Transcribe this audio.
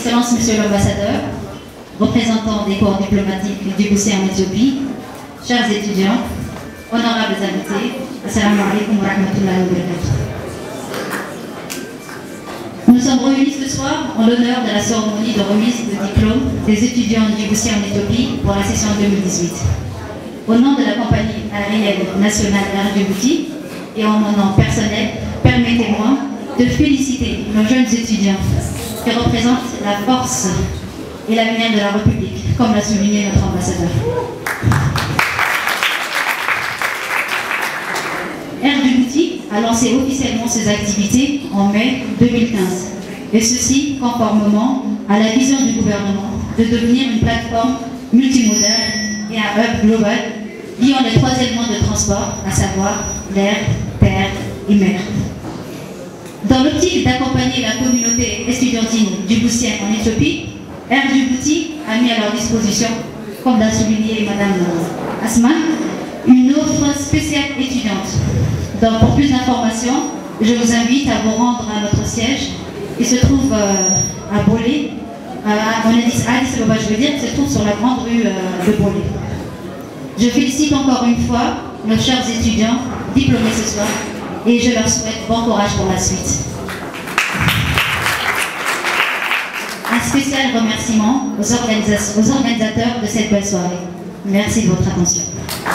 Excellences, Monsieur l'ambassadeur, représentants des corps diplomatiques du Bousset en Éthiopie, chers étudiants, honorables invités, assalamu alaikum wa rahmatullahi wa barakatuh. Nous sommes réunis ce soir en l'honneur de la cérémonie de remise de diplôme des étudiants du Bousset en Éthiopie pour la session 2018. Au nom de la compagnie aérienne nationale Air Djibouti et en mon nom personnel, permettez-moi de féliciter nos jeunes étudiants qui représentent la force et l'avenir de la République, comme l'a souligné notre ambassadeur. Air Djibouti a lancé officiellement ses activités en mai 2015, et ceci conformément à la vision du gouvernement de devenir une plateforme multimodale et un hub global liant les trois éléments de transport, à savoir l'air, terre et mer. Dans l'optique d'accompagner la communauté estudiantine djiboutienne en Éthiopie, Air Djibouti a mis à leur disposition, comme l'a souligné Madame Asma, une offre spéciale étudiante. Donc, pour plus d'informations, je vous invite à vous rendre à notre siège qui se trouve à Bolé, à Addis Abeba, je veux dire, qui se trouve sur la grande rue de Bolé. Je félicite encore une fois nos chers étudiants diplômés ce soir et je leur souhaite bon courage pour la suite. Un spécial remerciement aux organisateurs de cette belle soirée. Merci de votre attention.